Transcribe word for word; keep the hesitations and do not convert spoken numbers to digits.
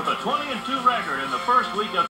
with a twenty and two record in the first week of